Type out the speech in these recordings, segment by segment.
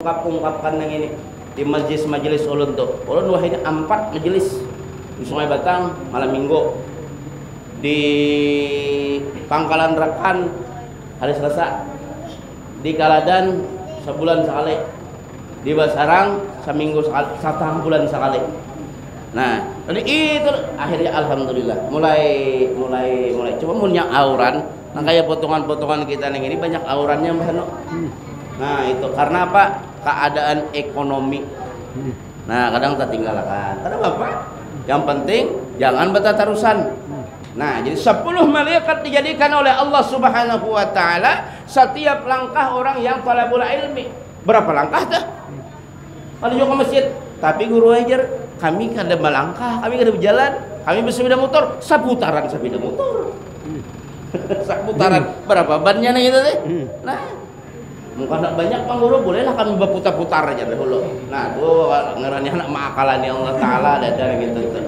ungkapkan yang ini di majelis ulun tuh. Ulun wah ini 4 majelis di Sungai Batang malam Minggu, di Pangkalan Rakan hari Selasa, di Kaladan sebulan sekali, di Basarang seminggu sekali, 1 bulan sekali. Nah, jadi itu akhirnya alhamdulillah mulai cuma punya auran. Nah kayak potongan-potongan kita yang ini banyak aurannya Mbak Hano. Nah itu karena apa? Keadaan ekonomi. Nah kadang tertinggalkan. Kadang apa? Yang penting jangan bertatarusan. Nah jadi 10 malaikat dijadikan oleh Allah Subhanahu wa Ta'ala setiap langkah orang yang talabul ilmi. Berapa langkah dah? Kalau juga ke masjid, tapi guru ajar kami kada melangkah, kami kada berjalan, kami bersepeda motor, seputaran sepeda motor. Seputaran berapa bannya nih gitu deh. Nah mungkin banyak Bang Guru, bolehlah kami berputar-putar aja dulu. Nah tuh ngerani anak makalan Allah Ta'ala ada gitu tuh.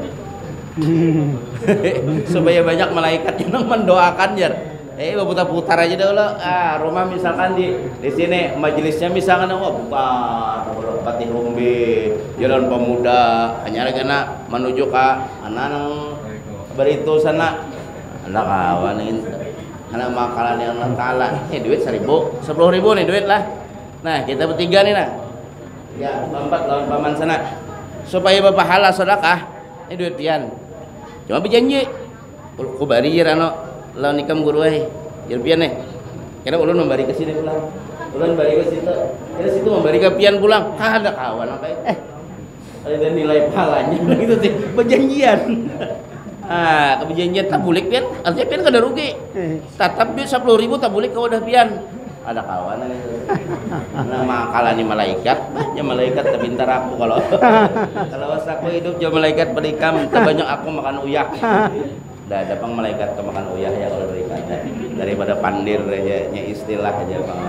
Supaya banyak malaikat yang mendoakan ya. Berputar-putar aja dulu. Rumah misalkan di sini majelisnya misalkan putar Patih Rumbi, Jalan Pemuda, hanya karena menuju ke anak beritu sana. Anak kawan ini. Anak makalan yang Allah Ta'ala. Duit 1.000, 10.000 nih duit lah. Nah kita bertiga nih nah. Ya 4 lawan paman sana. Supaya berpahala sedekah. Ini duit pian. Cuma berjanji. Ku bari jer lawan ikam guru jer pian nih. Kira ulun membari ke sini pulang. Ulun bari ke situ. Kira situ membari ke pian pulang. Ada kawan apa ada nilai pahalanya gitu sih. Berjanjian. Keperjanjian tak boleh pian, artinya pian kada rugi. Tetap duit 10.000 tak boleh kau udah pian. Ada kawan itu. Nama kalani malaikat, ya malaikat terpintar aku kalau aku hidup jadi malaikat berikam, terbanyak aku makan uyah. Dah ada pang malaikat ke makan uyah ya kalau berikan daripada pandir aja, istilah aja bang.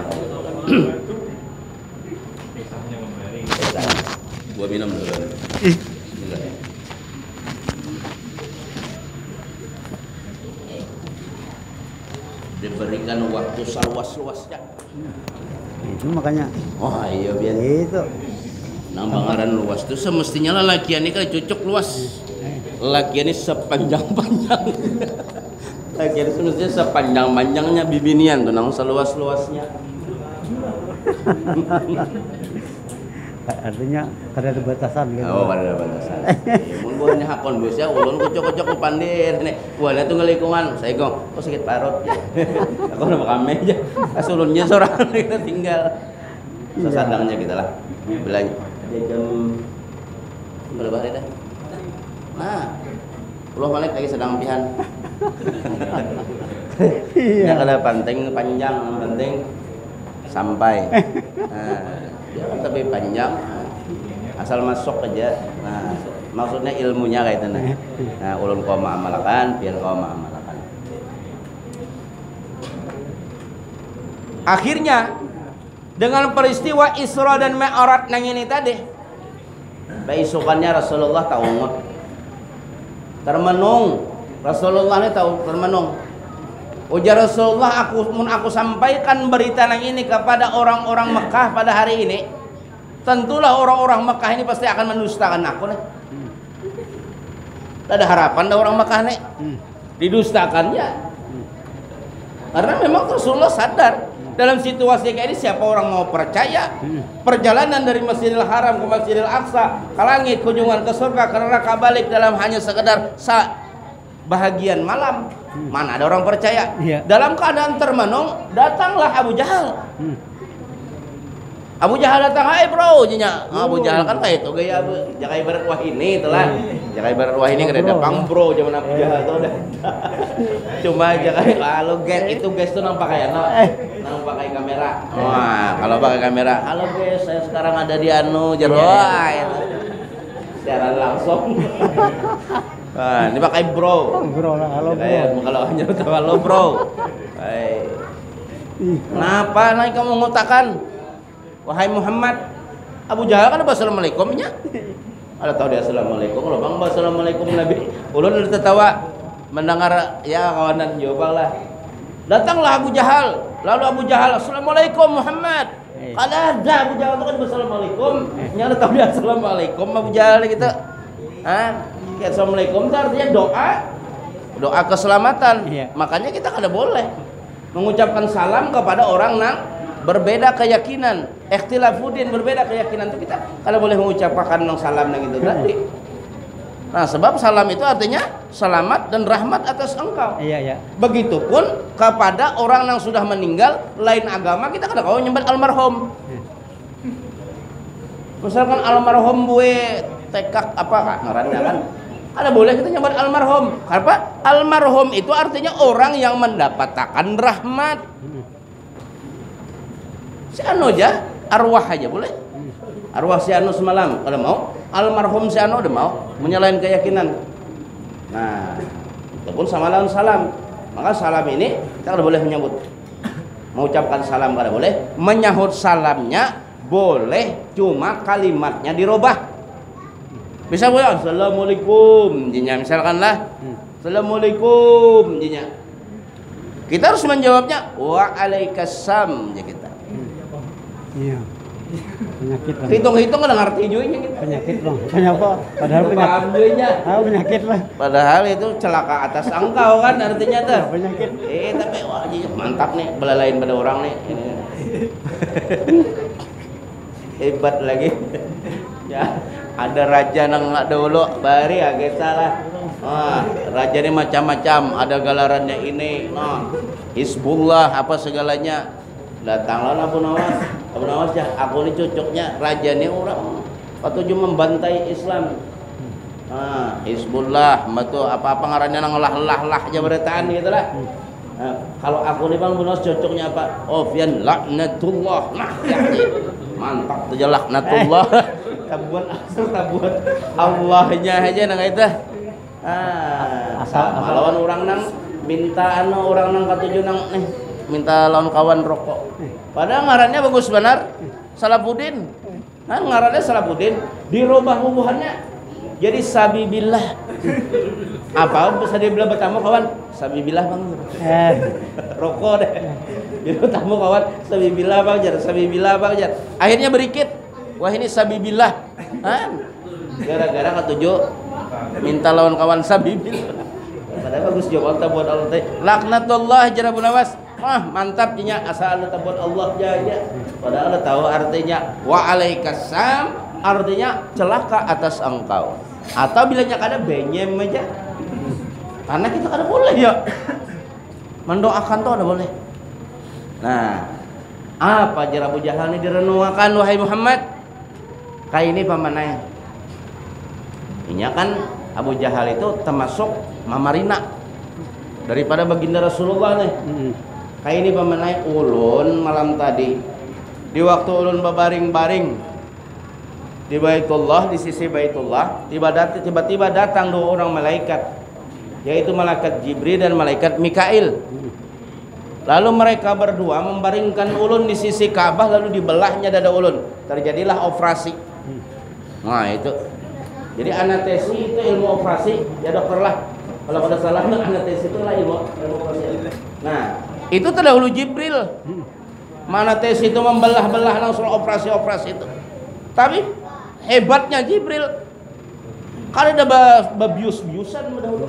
Gua minum dulu. Diberikan waktu seluas-luasnya. Itu makanya. Oh iya biar. Itu. Nambangaran luas itu semestinya lelakian ini kan cocok luas. Lelakian ini sepanjang-panjang. Lelakian ini semestinya sepanjang-panjangnya bibinian tuh nang seluas-luasnya. Artinya kada ada batasan gitu. Oh, kada ada batasan. Mun buahnya hakon bosnya ulun kocok-kocok ku pandir nih. Buahnya tuh ngelingkungan. Saya gong, kok sakit parut. Aku udah makan aja. Asulunnya seorang kita tinggal. Sesadangnya kita lah. Belanja. Jam berapa hari dah? Nah, Allah balik lagi sedang pihan. Ya kada penting panjang, penting sampai. Nah, dia kan tapi panjang, asal masuk aja. Nah, maksudnya ilmunya kayak itu. Nah, ulun kau mengamalkan, biar kau mengamalkan. Akhirnya dengan peristiwa Isra dan Mi'raj nang ini tadi, beisukannya Rasulullah tahu termenung. Rasulullah ini tahu termenung. Ujar Rasulullah, aku sampaikan berita nang ini kepada orang-orang Mekah pada hari ini, tentulah orang-orang Mekah ini pasti akan mendustakan aku nih. Ada harapan dah orang Mekah nih didustakannya. Karena memang Rasulullah sadar dalam situasi kayak ini siapa orang mau percaya. Perjalanan dari Masjidil Haram ke Masjidil Aqsa, ke langit, kunjungan ke surga, ke neraka, balik dalam hanya sekedar bahagian malam. Mana ada orang percaya? Dalam keadaan termenung, datanglah Abu Jahal. Abu Jahal datang, hai bro, jinya. Abu Jahal kan kayak itu gaya jaga ibarat wah ini telah. Jaga ibarat wah ini kada pang bro zaman Abu Jahal tuh udah. Cuma jaga kalau guys itu guys tuh nampak kayak nang pakai kamera. Wah, kalau pakai kamera, halo guys, saya sekarang ada di Jeroa. Secara langsung. Nah, ini pakai bro. Bro lah, halo bro. Kalau hanya halo bro. Kenapa naik kamu ngutakan? Wahai Muhammad, Abu Jahal kan assalamualaikum nya. Ada tahu dia assalamualaikum, kalau bang assalamualaikum Nabi. Ulun tertawa mendengar ya kawanan jawab lah. Datanglah Abu Jahal. Lalu Abu Jahal, assalamualaikum Muhammad. Kada ada Abu Jahal itu kan Assalamualaikum. Nyala tahu dia Assalamualaikum Abu Jahal gitu. Assalamualaikum itu artinya doa keselamatan. Makanya kita kada boleh mengucapkan salam kepada orang yang berbeda keyakinan, ikhtilafudin, berbeda keyakinan itu kita kada boleh mengucapkan salam yang itu tadi. Nah, sebab salam itu artinya selamat dan rahmat atas engkau. Iya. Begitupun kepada orang yang sudah meninggal lain agama, kita kada kau nyebut almarhum. Misalkan almarhum bue tekak apa ngarannya kan? Ada boleh kita nyebut almarhum. Kenapa? Almarhum itu artinya orang yang mendapatkan rahmat. Si anu aja, arwah aja boleh. Arwah si anu semalam, ada mau? Almarhum si anu ada mau? Menyalahin keyakinan. Nah, itu pun sama lawan salam. Maka salam ini kita boleh menyebut. Mengucapkan salam kada boleh. Menyahut salamnya boleh, cuma kalimatnya dirubah. Bisa boleh assalamualaikum jinya misalkanlah. Assalamualaikum jinya. Kita harus menjawabnya waalaikumsalam ya kita. Iya. Penyakit lah. Hitung-hitung kada ngerti juga gitu. Penyakit bang. Kenapa? Padahal penyakit. Penyakit lah. Padahal itu celaka atas engkau kan artinya tuh. Penyakit. Tapi wah mantap nih belalain pada orang nih. Ini. Hebat lagi. Ya, ada raja nang dulu bari agak salah. Raja ini macam-macam, ada galarannya ini. Hizbullah apa segalanya. Datanglah Abu Nawas ya, aku ini cocoknya raja ini orang patuju membantai Islam. Hizbullah, betul apa-apa ngarannya nang lah aja beretaan gitu lah. Kalau aku nih Bang Nawas cocoknya apa? Fian laknatullah. Nah, mantap tuh laknatullah. Tabuan asal tabuan Allahnya aja nang itu. Lawan orang nang minta orang nang katuju nang minta lawan kawan rokok. Padahal ngarannya bagus benar. Salafuddin. Kan ngarannya Salafuddin, dirubah bubuhannya jadi Sabibillah. Apa bisa dibilang bertamu kawan? Sabibillah Bang. Rokok deh. Jadi bertamu kawan Sabibillah Bang jar, Sabibillah Bang jar. Akhirnya berikit. Wah ini Sabibillah. Gara-gara katuju minta lawan kawan Sabibillah. Padahal bagus jawab Allah buat Allah. Laknatullah jar Abu Nawas. Mantap nya asal Allah buat Allah aja. Padahal Allah tahu artinya waalaikumsalam artinya celaka atas engkau. Atau bilanya kada benyem aja. Karena kita kada boleh ya. Mendoakan tuh ada boleh. Nah, apa jar Abu Jahal ini direnungkan wahai Muhammad? Kayak ini pamananya. Ini kan Abu Jahal itu termasuk mamarina daripada baginda Rasulullah nih. Kayak ini pemenai ulun malam tadi di waktu ulun berbaring-baring di Baitullah, di sisi Baitullah tiba-tiba datang dua orang malaikat, yaitu malaikat Jibril dan malaikat Mikail. Lalu mereka berdua membaringkan ulun di sisi Ka'bah, lalu dibelahnya dada ulun, terjadilah operasi. Nah itu jadi anestesi itu ilmu operasi ya dokter lah, kalau pada salah anestesi itu lah ilmu operasi. Nah itu terdahulu Jibril. Mana tes itu membelah-belah langsung operasi-operasi itu. Tapi hebatnya Jibril. Kalau ada babius-biusan dahulu.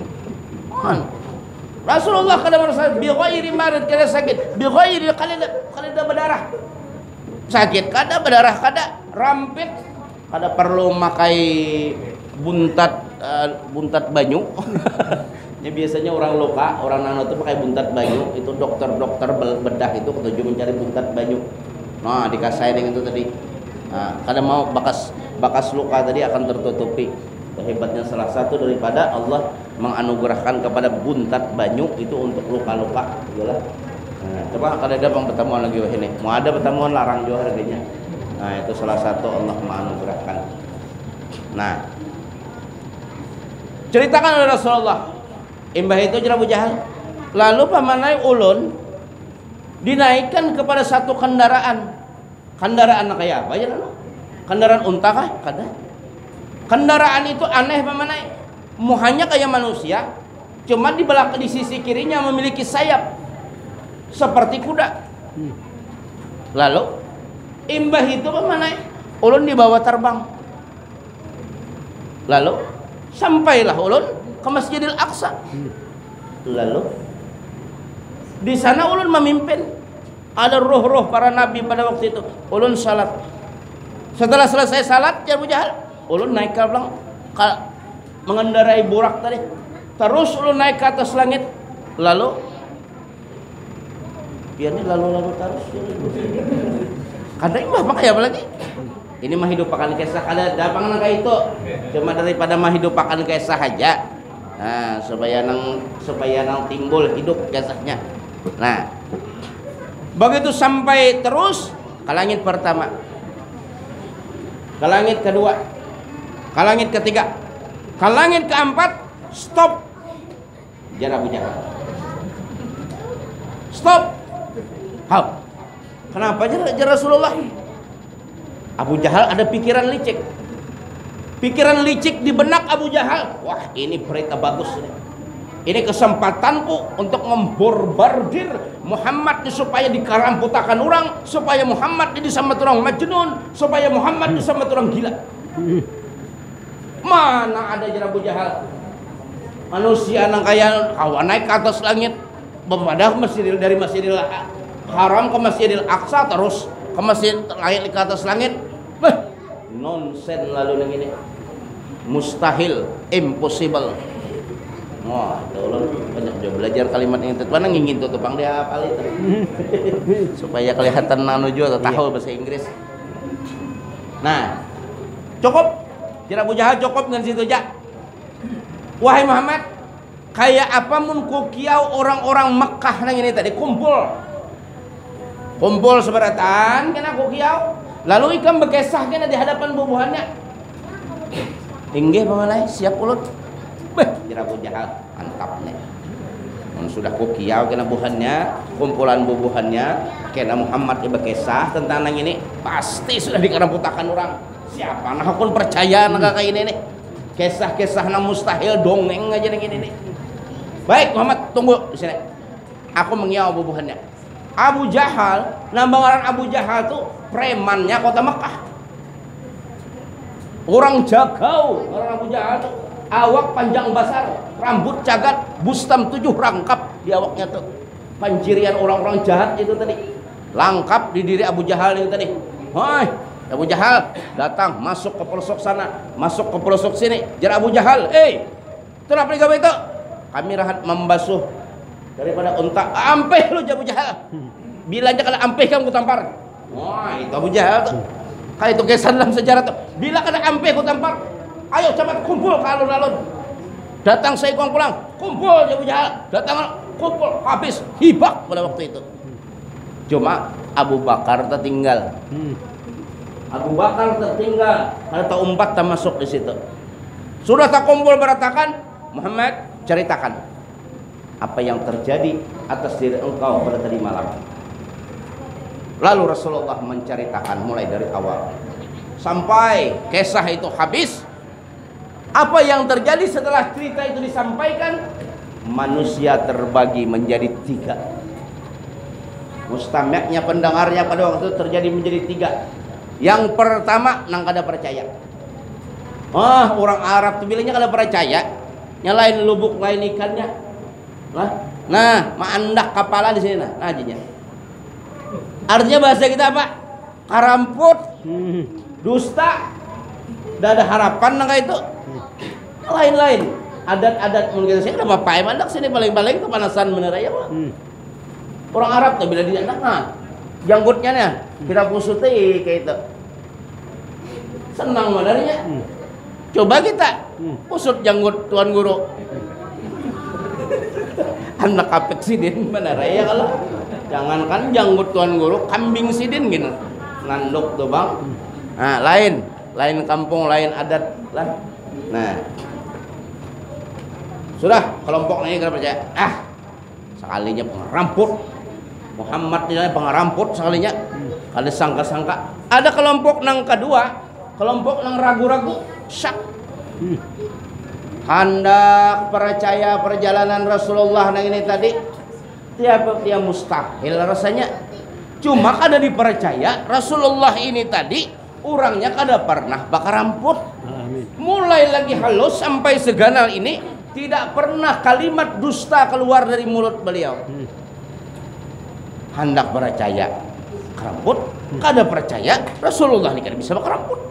Rasulullah kada merasa bi ghairi marid kada sakit. Bi ghairi kada berdarah. Sakit kada berdarah kada rampit. Kada perlu makai buntat banyu. Ya biasanya orang luka, orang nano itu pakai buntat banyu, itu dokter bedah itu ketujuh mencari buntat banyu. Nah, dikasain itu tadi. Nah, kadang mau bakas luka tadi akan tertutupi. Hebatnya salah satu daripada Allah menganugerahkan kepada buntat banyu itu untuk luka-luka, gitulah. Nah, coba kalau ada pertemuan lagi ini, mau ada pertemuan larang juga harganya. Nah, itu salah satu Allah menganugerahkan. Nah, ceritakan oleh Rasulullah. Imbah itu jar Abu Jahal. Lalu pamanai ulun dinaikkan kepada satu kendaraan. Kendaraan kayak apa ya? Kendaraan unta kah? Kada. Kendaraan itu aneh pamanai. Muhanya kayak manusia, cuma di belakang di sisi kirinya memiliki sayap seperti kuda. Lalu Imbah itu mana? Ulun dibawa terbang. Lalu sampailah ulun ke Masjidil Aqsa. Lalu di sana ulun memimpin. Ada roh-roh para nabi pada waktu itu. Ulun salat. Setelah selesai salat, ya Abu Jahal, ulun naik ke belakang, mengendarai burak tadi. Terus ulun naik ke atas langit. Lalu ya ini lalu terus. Kada imbah pakai apa lagi? Ini mah hidup akan kisah, kada dapat nang itu. Cuma daripada mah hidup akan kisah aja. Nah, supaya nang timbul hidup kisahnya. Nah, begitu sampai terus ke langit pertama, ke langit kedua, ke langit ketiga, ke langit keempat, stop. Jar Abu Jahal. Stop. Hap. Kenapa jar Rasulullah? Abu Jahal ada pikiran licik. Pikiran licik di benak Abu Jahal. Wah, ini berita bagus ini. Ini kesempatanku untuk memborbardir Muhammad supaya dikaramputakan orang, supaya Muhammad disama orang majnun, supaya Muhammad disama orang gila. Mana ada jar Abu Jahal? Manusia nang kaya kawan naik ke atas langit, berpadah dari Masjidil Haram ke Masjidil Aqsa, terus ke masjid naik ke atas langit. Nonsen lalu nang ini. Mustahil, impossible. Wah, ulun banyak juga belajar kalimat yang itu. Mana ngingin tuh tupang dia hafal itu. Supaya kelihatan nanu juga tahu bahasa Inggris. Nah, cukup. Jar Abu Jahal cukup dengan situ aja. Wahai Muhammad, kayak apa mun ku kiau orang-orang Mekah nang ini tadi kumpul seberatan kena ku kiau, lalu ikam bekesah kena di hadapan bubuhannya. Inggih pamanai, siap ulun. Jar Abu Jahal mantap nih. Mun sudah ku kiau kena bubuhannya, kumpulan bubuhannya, kena Muhammad bekesah tentang nang ini, pasti sudah dikaramputakan orang. Siapa nah pun percaya nang kayak ini nih. Kisah-kisah nang mustahil dongeng aja nang ini nih. Baik Muhammad, tunggu di sini. Aku mengiau bubuhannya. Abu Jahal, nambangan Abu Jahal tuh premannya kota Mekah. Orang jagau, orang Abu Jahal tuh awak panjang besar, rambut cagat, bustam 7 rangkap di awaknya tuh. Panjirian orang-orang jahat itu tadi. Lengkap di diri Abu Jahal itu tadi. Hai, Abu Jahal datang masuk ke pelosok sana, masuk ke pelosok sini. Jar Abu Jahal, kenapa digawe itu? Kami rahat membasuh daripada unta. Ampeh lu Abu Jahal. Bila aja kalau ampeh kamu tampar. Wah, itu Abu Jahal tuh. Kayak itu kisah dalam sejarah tuh. Bila kada ampeh ku tampar. Ayo cepat kumpul ke alun-alun. Datang saya pulang. Kumpul Abu Jahal. Datang kumpul habis hibak pada waktu itu. Cuma Abu Bakar tertinggal. Abu Bakar tertinggal. Ada tak umpat tak masuk di situ. Sudah tak kumpul beratakan, Muhammad ceritakan apa yang terjadi atas diri engkau pada tadi malam. Lalu Rasulullah menceritakan mulai dari awal sampai kisah itu habis. Apa yang terjadi setelah cerita itu disampaikan? Manusia terbagi menjadi 3. Mustami'nya, pendengarnya pada waktu itu terjadi menjadi 3. Yang pertama nang kada percaya. Orang Arab tuh bilangnya kada percaya. Nyalain lubuk lain ikannya. Nah, maandak kapala di sini nah ajinya. Artinya bahasa kita apa? Karamput, dusta, tidak ada harapan nang itu. Lain-lain adat-adat mungkin saya udah mapai mandak sini paling-paling kepanasan bener aja Pak. Orang Arab tuh bila dia janggutnya nih kita pusuti kayak itu. Senang modalnya. Coba kita pusut janggut tuan guru. Anak apek sidin bener ya kalau. Jangankan janggut tuan guru, kambing sidin gitu. Nganduk tuh bang. Nah, lain kampung, lain adat lah. Nah, sudah kelompok ini kita percaya. Sekalinya pengeramput. Muhammad ini pengeramput sekalinya. Ada sangka-sangka. Ada kelompok nang kedua, kelompok nang ragu-ragu, syak. Hendak percaya perjalanan Rasulullah nang ini tadi. Tiap mustahil rasanya. Cuma kada dipercaya Rasulullah ini tadi orangnya kada pernah bakar ramput. Mulai lagi halus sampai seganal ini tidak pernah kalimat dusta keluar dari mulut beliau. Hendak percaya keramput, kada percaya Rasulullah ini kada bisa bakar ramput.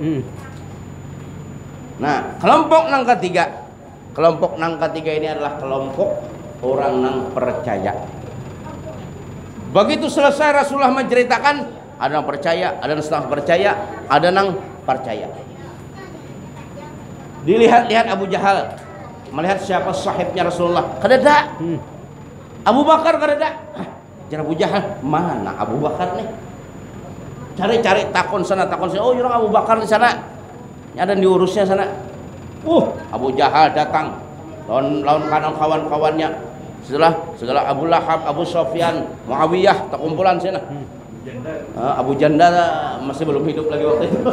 Nah, kelompok nang ketiga ini adalah kelompok orang nang percaya. Begitu selesai Rasulullah menceritakan, ada yang percaya, ada yang setengah percaya, ada yang percaya. Dilihat-lihat Abu Jahal, melihat siapa sahibnya Rasulullah, kadada. Abu Bakar kadada. Jar Abu Jahal, mana Abu Bakar nih? Cari-cari takon sana takon sini. Oh, orang Abu Bakar di sana. Ada diurusnya sana. Abu Jahal datang, lawan kawan-kawannya. Setelah Abu Lahab, Abu Sofyan, Muawiyah terkumpulan sana. Abu Janda masih belum hidup lagi waktu itu.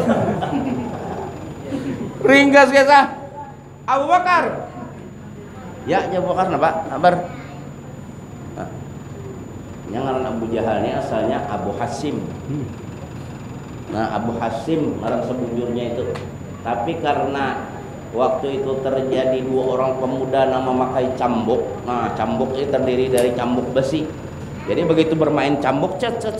Ringkas kisah Abu Bakar. Ya, Abu Bakar napa? Kabar. Yang ngaran Abu Jahal ini asalnya Abu Hasim. Nah, Abu Hasim ngaran sebujurnya itu. Tapi karena waktu itu terjadi dua orang pemuda yang memakai cambuk. Nah, cambuk itu terdiri dari cambuk besi. Jadi begitu bermain cambuk,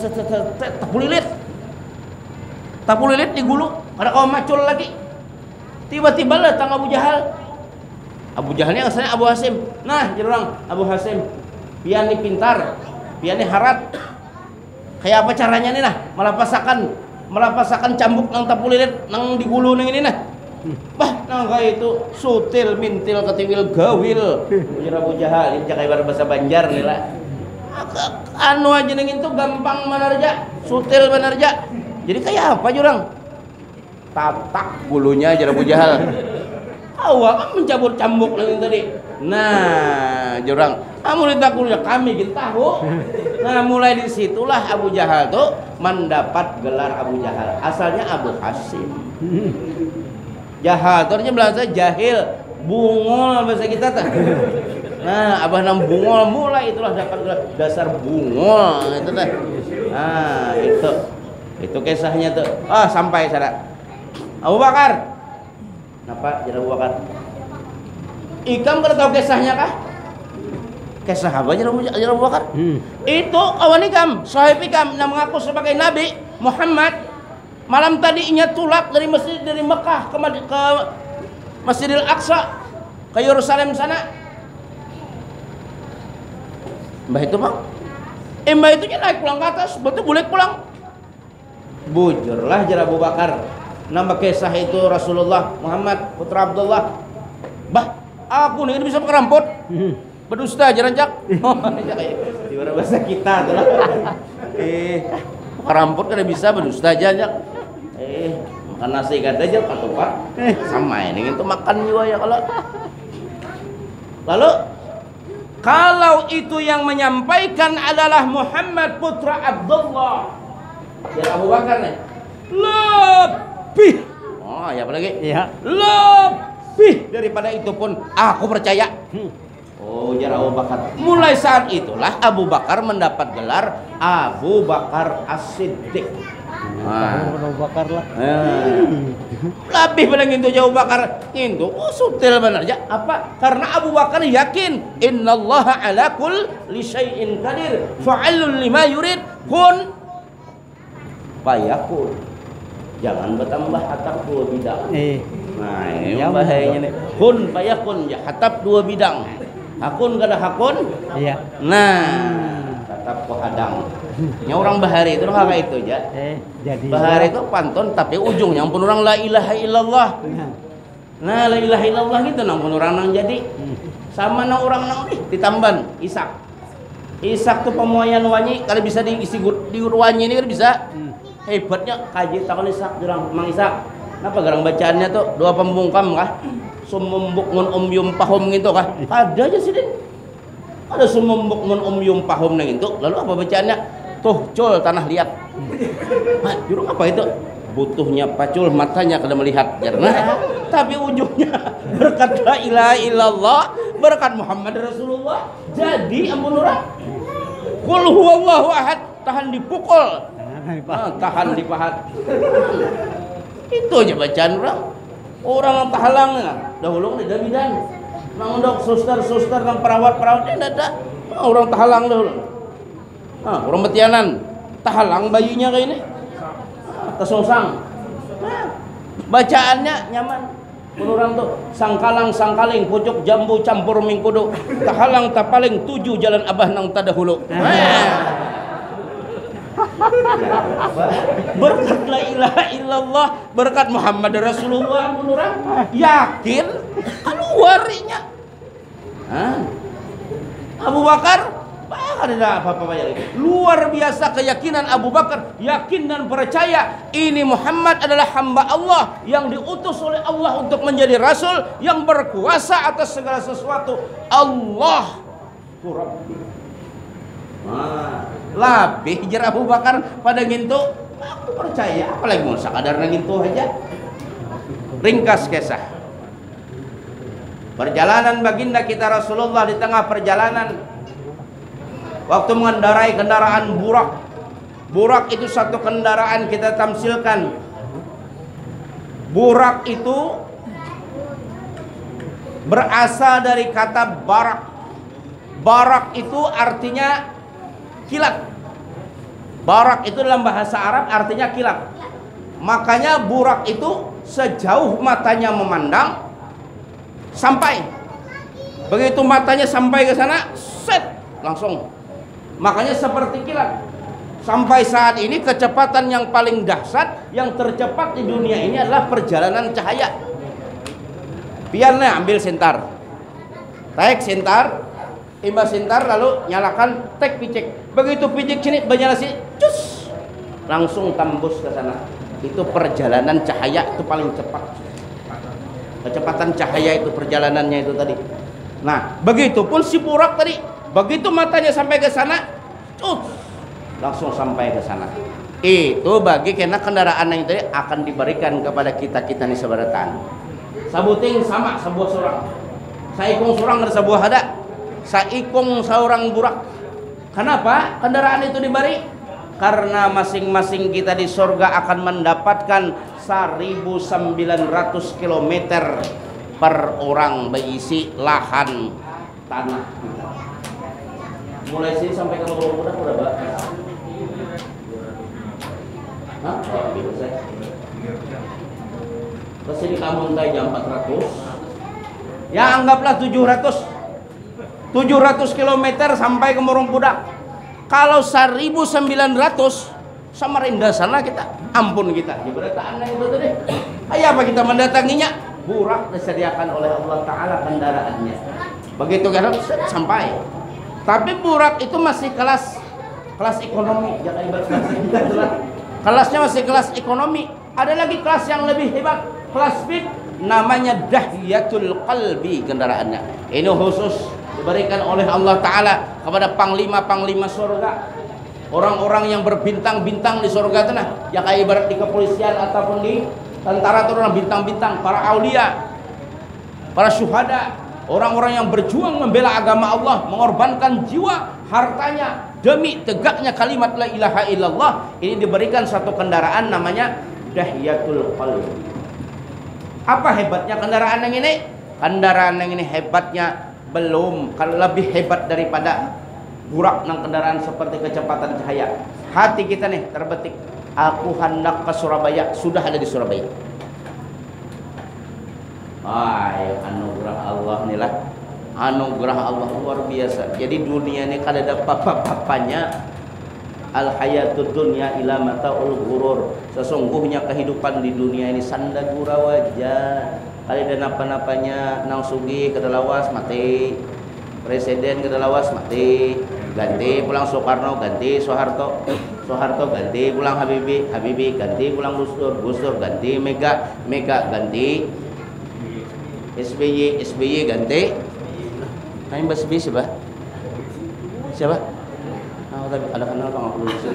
tapu lilit digulung, ada kawan macul lagi. Tiba-tiba datang Abu Jahal. Abu Jahalnya asalnya Abu Hasim. Nah, jadi orang Abu Hasim, piani pintar, piani harat. Kayak apa caranya nih nah? Melapasakan cambuk nang tapu lilit nang digulung nang ini nah. Bah, nang kayak itu sutil mintil ketiwil gawil. Ujar Abu Jahal, ini jakai bahasa Banjar nih lah. Anu aja neng itu gampang manarja, sutil manarja. Jadi kayak apa jurang? Tatak bulunya aja Abu Jahal. Awak mencabut cambuk neng tadi. Nah, jurang, kamu ditakulnya kami gitu tahu. Nah, mulai disitulah Abu Jahal tuh mendapat gelar Abu Jahal. Asalnya Abu Hasim. Jahal, terusnya bahasa jahil, bungol bahasa kita tuh. Nah, abah nam bungol mulai itulah dapat dasar bungol itu teh. Nah, itu kisahnya tuh. Sampai sana. Abu Bakar. Kenapa jadi Abu Bakar? Ikam kada tahu kisahnya kah? Kisah apa jadi Abu Bakar? Itu kawan ikam, sahib ikam yang mengaku sebagai Nabi Muhammad. Malam tadi inya tulak dari Mekah ke Masjidil Aqsa ke Yerusalem sana. Mbah itu bang, mbah itu naik pulang ke atas, betul boleh pulang. Bujurlah jar Abu Bakar. Nama kisah itu Rasulullah Muhammad putra Abdullah. Bah, aku nih bisa perampot. Berdusta jarancak. Di bahasa kita tuh lah. Perampot kada bisa berdusta jarancak. Makan nasi kada aja ketupat. Sama ini itu makan juga ya Lalu kalau itu yang menyampaikan adalah Muhammad putra Abdullah, ya Abu Bakar nih lebih, ya apa lagi? Iya. Lebih daripada itu pun aku percaya. Ya Abu Bakar. Mulai saat itulah Abu Bakar mendapat gelar Abu Bakar As-Siddiq. Abu Bakar lah. Lebih paling itu Abu Bakar itu sutil benar aja. Apa? Karena Abu Bakar yakin innallaha ala kulli syai'in qadir fa'alul lima yurid kun fayakun. Jangan bertambah atap dua bidang. Nah, ini bahayanya nih. Kun fayakun ya hatap dua bidang. Hakun kada hakun. Iya. Nah, tetap kohadang. Nya orang bahari itu kayak itu aja. Jadi bahari itu pantun tapi ujungnya ampun orang la ilaha illallah. Nah, la ilaha illallah gitu nampun orang nang jadi. Sama nang orang nang ditamban Ishak. Ishak tuh pemoyan wanyi kalau bisa diisi di wanyi ini kan bisa. Hebatnya kaji takon Ishak jurang Mang Ishak. Napa garang bacaannya tuh doa pembungkam kah? Sumumbuk ngun yum pahum gitu kah? Ada aja sih din. Ada sumumbuk ngun yum pahum nang itu. Lalu apa bacaannya? Tuh cul tanah liat. Jurung apa itu? Butuhnya pacul matanya kada melihat karena tapi ujungnya berkat la ilaha illallah, berkat Muhammad Rasulullah. Jadi ampun orang. Qul huwallahu ahad tahan dipukul tahan di pahat. Itu aja bacaan orang. Orang yang tahalang dahulu kan ada bidan. Nang dok suster-suster nang perawat-perawat ini ada. Orang tahalang dahulu. Orang betianan tahalang bayinya kayak ini. Tersosang. Bacaannya nyaman. Menurang tuh sangkalang sangkaling pucuk jambu campur mingkudu tahalang tapaling 7 jalan abah nang tadahulu. Berkat la ilaha illallah, berkat Muhammad Rasulullah menurang yakin keluarinya. Abu Bakar ada apa-apa lagi. Luar biasa keyakinan Abu Bakar, yakin dan percaya ini Muhammad adalah hamba Allah yang diutus oleh Allah untuk menjadi rasul yang berkuasa atas segala sesuatu. Allah Rabbi. Labih jar Abu Bakar pada ngintu, aku percaya, apalagi mau sakadar ngintu aja. Ringkas kisah perjalanan baginda kita Rasulullah. Di tengah perjalanan waktu mengendarai kendaraan burak. Burak itu satu kendaraan, kita tamsilkan. Burak itu berasal dari kata barak. Barak itu artinya kilat. Barak itu dalam bahasa Arab artinya kilat. Makanya burak itu sejauh matanya memandang sampai. Begitu matanya sampai ke sana, set, langsung. Makanya seperti kilat. Sampai saat ini kecepatan yang paling dahsyat, yang tercepat di dunia ini adalah perjalanan cahaya. Biarnya ambil sentar, tarik sentar, imbas sentar, lalu nyalakan tek picek. Begitu picek sini bernyala sini, cus, langsung tembus ke sana. Itu perjalanan cahaya itu paling cepat. Kecepatan cahaya itu perjalanannya itu tadi. Nah, begitupun si burak tadi. Begitu matanya sampai ke sana, langsung sampai ke sana. Itu bagi kena kendaraan yang tadi akan diberikan kepada kita nih sebaratan. Sabuting sama sebuah surang. Saikung surang ada sebuah ada. Saikung seorang burak. Kenapa kendaraan itu diberi? Karena masing-masing kita di surga akan mendapatkan 1.900 km per orang berisi lahan tanah kita. Mulai sini sampai ke Bogor udah berapa? Hah? Bisa. Terus ini kamu jam 400. Ya anggaplah 700 km sampai ke Murung Pudak. Kalau 1.900 Samarinda sana kita, ampun kita. Diberataan itu tadi. Ayo apa kita mendatanginya? Burak disediakan oleh Allah Ta'ala kendaraannya. Begitu kan sampai. Tapi burak itu masih kelas ekonomi. Jangan ibarat kita adalah kelasnya masih kelas ekonomi. Ada lagi kelas yang lebih hebat, kelas VIP, namanya Dahiyatul Qalbi kendaraannya. Ini khusus diberikan oleh Allah Ta'ala kepada panglima-panglima surga, orang-orang yang berbintang-bintang di surga tanah. Ya kayak ibarat di kepolisian ataupun di tentara itu orang bintang-bintang, para aulia, para syuhada, orang-orang yang berjuang membela agama Allah, mengorbankan jiwa, hartanya demi tegaknya kalimat la ilaha illallah. Ini diberikan satu kendaraan namanya Dahiyatul Qalbi. Apa hebatnya kendaraan yang ini? Kendaraan yang ini hebatnya belum, kalau lebih hebat daripada burak nang kendaraan seperti kecepatan cahaya. Hati kita nih terbetik, aku hendak ke Surabaya, sudah ada di Surabaya. Anugerah Allah inilah, anugerah Allah luar biasa. Jadi dunia ini kada ada apa-apanya. Al hayatud dunya ila mataul ghurur. Sesungguhnya kehidupan di dunia ini sanda gura wajah. Kada ada napa-napanya. Nang sugih kada lawas mati, presiden kada lawas mati, ganti pulang Soekarno, ganti Soeharto, Soeharto ganti pulang Habibie, Habibie ganti pulang Gus Dur ganti Mega, ganti SBY ganti. Kami bahas SBY siapa? Siapa? Tapi ada kenal Bang aku dulu.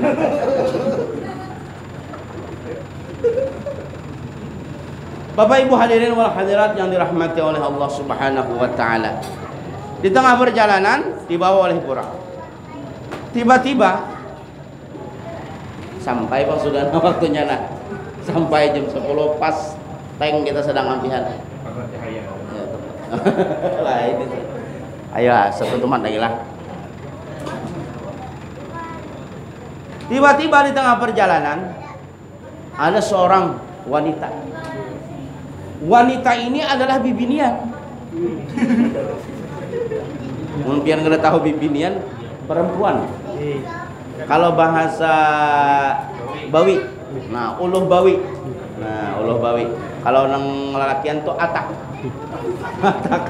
Bapak Ibu hadirin wal hadirat yang dirahmati oleh Allah Subhanahu wa taala. Di tengah perjalanan dibawa oleh burak. Tiba-tiba 1 sampai Bang sudah waktunya nah. Sampai jam 10 pas tank kita sedang ampihan. Ya, lah ini. Ayo satu teman lagi lah. Tiba-tiba di tengah perjalanan ada seorang wanita. Wanita ini adalah bibinian. Mungkin nggak tahu bibinian perempuan. Kalau bahasa Bawi, nah uluh Bawi, nah uluh Bawi. Kalau nang lelakian tuh atak. Atak.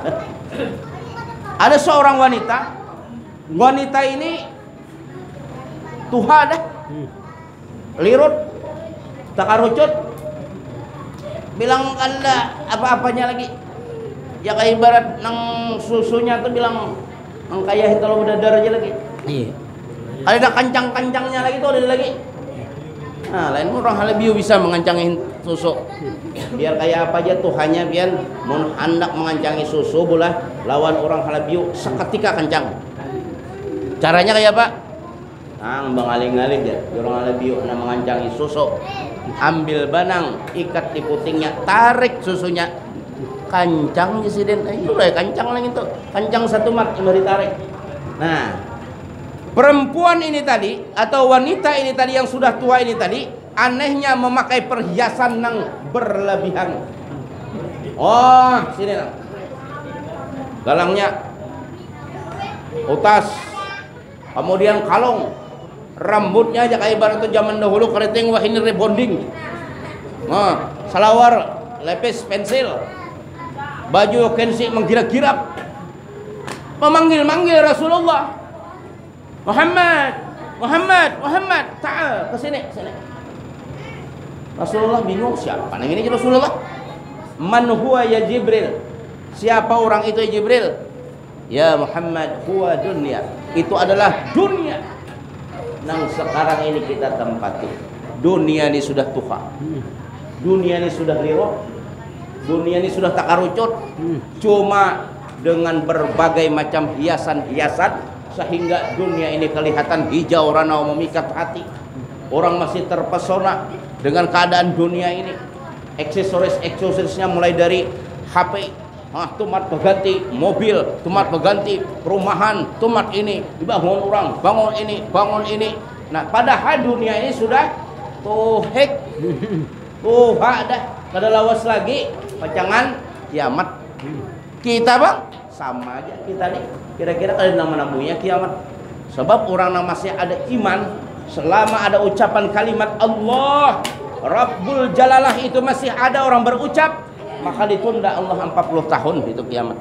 Ada seorang wanita. Wanita ini tuha dah, lirut, takarucut, bilang anda apa-apanya lagi. Ya kayak ibarat nang susunya tuh bilang nang kayak hitalo dadar aja lagi. Iya. Kalau ada kancang-kancangnya lagi tuh ada lagi. Nah, lain orang halabiu bisa mengancangin susu. Biar kayak apa aja tuh hanya biar mun hendak mengancangi susu bola lawan orang halabiu seketika kencang. Caranya kayak apa? Nah, bangaling-aling ya. Orang halabiu na mengancangi susu. Ambil banang, ikat di putingnya, tarik susunya. Kancang Presiden. Itu udah kancang lagi tuh. Kancang satu mat yang ditarik. Nah, perempuan ini tadi atau wanita ini tadi yang sudah tua ini tadi anehnya memakai perhiasan yang berlebihan. Oh, sini nang. Galangnya utas, kemudian kalung, rambutnya aja kayak ibarat zaman dahulu keriting wah ini rebonding. Nah, salawar lepis pensil, baju kensi mengkirap-kirap, memanggil-manggil Rasulullah. Muhammad, Muhammad, Muhammad, ta'al ke sini, sini. Rasulullah bingung siapa nang ini Rasulullah? Man huwa ya Jibril? Siapa orang itu ya Jibril? Ya Muhammad huwa dunia. Itu adalah dunia nang sekarang ini kita tempati. Dunia ini sudah tuha. Dunia ini sudah liru. Dunia ini sudah takarucut. Cuma dengan berbagai macam hiasan-hiasan sehingga dunia ini kelihatan hijau ranau memikat hati. Orang masih terpesona dengan keadaan dunia ini. Aksesoris-aksesorisnya mulai dari HP, tumat berganti mobil, tumat berganti perumahan, tumat ini dibangun orang, bangun ini. Nah, padahal dunia ini sudah tuhik, dah, kada lawas lagi, pacangan kiamat. Kita bang sama aja kita nih. Kira-kira ada nama-namanya kiamat. Sebab orang yang masih ada iman, selama ada ucapan kalimat Allah Rabbul Jalalah itu masih ada orang berucap, maka ditunda Allah 40 tahun itu kiamat.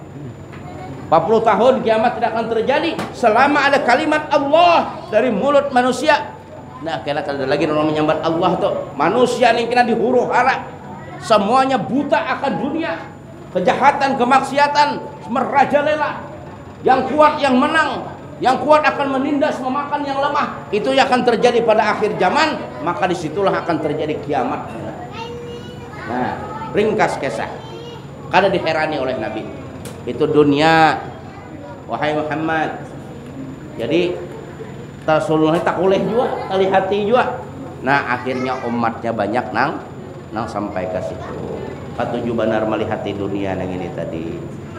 40 tahun kiamat tidak akan terjadi selama ada kalimat Allah dari mulut manusia. Nah, kira ada lagi orang menyambat Allah tuh. Manusia ini kena dihuru hara. Semuanya buta akan dunia. Kejahatan, kemaksiatan merajalela. Yang kuat yang menang, yang kuat akan menindas memakan yang lemah. Itu yang akan terjadi pada akhir zaman, maka disitulah akan terjadi kiamat. Nah, ringkas kisah kada diherani oleh Nabi. Itu dunia wahai Muhammad. Jadi Rasulullah tak boleh juga, tali hati juga. Nah, akhirnya umatnya banyak nang sampai ke situ. Patuju benar melihat dunia yang ini tadi.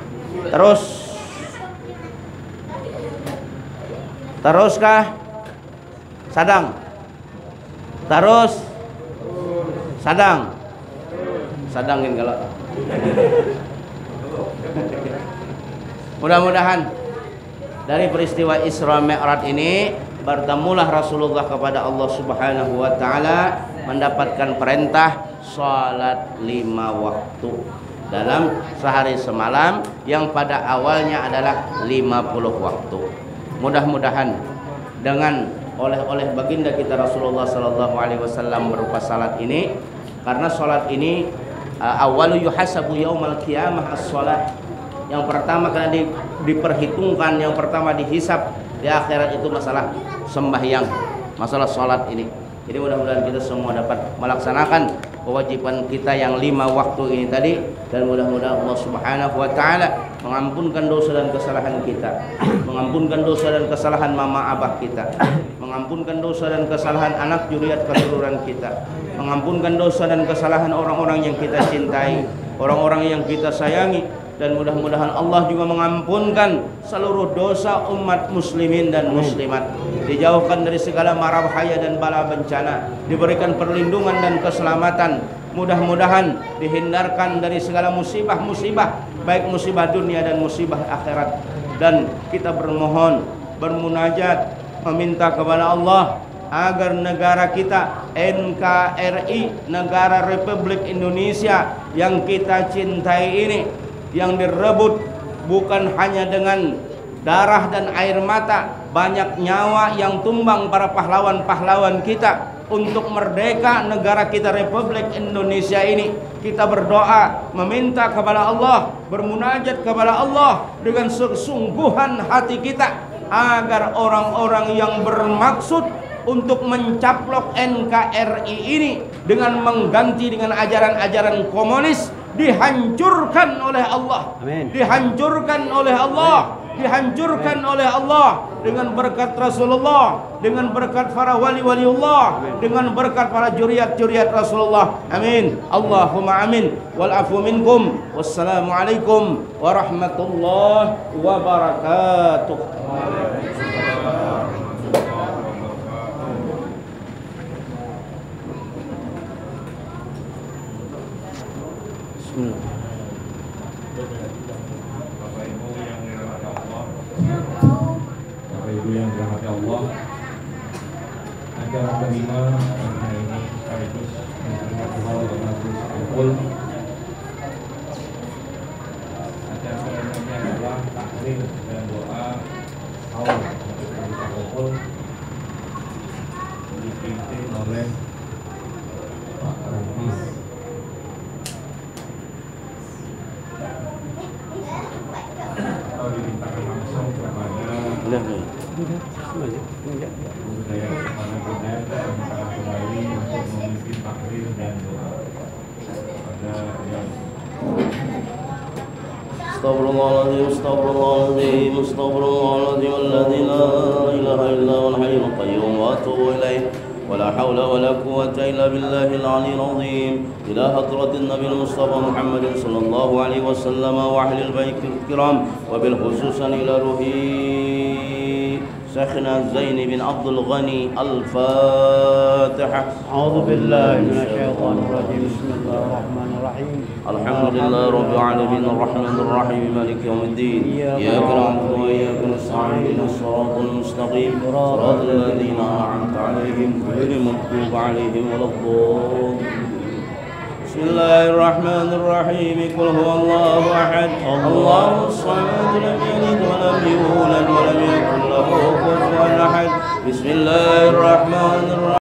Teruskah? Sadang. Terus sadang. Sadangin kalau. Mudah-mudahan dari peristiwa Isra Mi'raj ini bertemulah Rasulullah kepada Allah Subhanahu wa taala, mendapatkan perintah salat 5 waktu dalam sehari semalam yang pada awalnya adalah 50 waktu. Mudah-mudahan dengan oleh baginda kita Rasulullah sallallahu alaihi wasallam berupa salat ini, karena salat ini awalu yuhasabu yaumal qiyamah as-salat. Yang pertama karena diperhitungkan, yang pertama dihisab di akhirat itu masalah sembahyang, masalah salat ini. Jadi mudah-mudahan kita semua dapat melaksanakan kewajiban kita yang 5 waktu ini tadi, dan mudah-mudahan Allah Subhanahu wa taala mengampunkan dosa dan kesalahan kita, mengampunkan dosa dan kesalahan mama abah kita, mengampunkan dosa dan kesalahan anak zuriat keturunan kita, mengampunkan dosa dan kesalahan orang-orang yang kita cintai, orang-orang yang kita sayangi, dan mudah-mudahan Allah juga mengampunkan seluruh dosa umat muslimin dan muslimat, dijauhkan dari segala mara bahaya dan bala bencana, diberikan perlindungan dan keselamatan, mudah-mudahan dihindarkan dari segala musibah-musibah, baik musibah dunia dan musibah akhirat. Dan kita bermohon, bermunajat, meminta kepada Allah agar negara kita NKRI, Negara Republik Indonesia yang kita cintai ini, yang direbut bukan hanya dengan darah dan air mata, banyak nyawa yang tumbang para pahlawan-pahlawan kita untuk merdeka negara kita Republik Indonesia ini. Kita berdoa, meminta kepada Allah, bermunajat kepada Allah dengan sesungguhan hati kita, agar orang-orang yang bermaksud untuk mencaplok NKRI ini dengan mengganti dengan ajaran-ajaran komunis dihancurkan oleh Allah. Amin. Dihancurkan oleh Allah. Dihancurkan oleh Allah dengan berkat Rasulullah, dengan berkat para wali-waliullah, dengan berkat para juriat-juriat Rasulullah. Amin. Allahumma amin. Wal afu minkum. Wassalamualaikum warahmatullahi wabarakatuh. Bismillah. Bapak Ibu yang dirahmati Allah, acara kelima hari ini sekaligus memperingati Maulid Majelis Kumpul. Acara selanjutnya adalah taklim dan doa haul untuk Majelis Kumpul dipimpin oleh Pak Rufis. Atau dimintakan langsung kepada budaya kepala budaya dan kembali untuk memimpin taklim dan doa pada yang Astaghfirullahaladzim, astaghfirullahaladzim, astaghfirullahaladzim, alladzi la ilaha illa huwal hayyul qayyum wa atubu ilaih. ولا حول ولا قوة إلا بالله العلي العظيم. إلى حضرة النبي المصطفى محمد صلى الله عليه وسلم وأهل البيت الكرام، وبالخصوص إلى روحي شيخنا زين بن عبد الغني. الفاتحة. أعوذ بالله من الشيطان الرجيم. بسم الله الرحمن الرحيم. الحمد لله رب العالمين الرحمن الرحيم مالك يوم الدين. إياك نعبد وإياك نستعين الصراط المستقيم صراط الذين أنعمت عليهم غير المغضوب عليهم ولا الضالين. بسم الله الرحمن الرحيم. قل هو الله أحد الله الصمد لم يلد ولم يولد ولم يكن له كفوا أحد. بسم الله الرحمن الرحيم.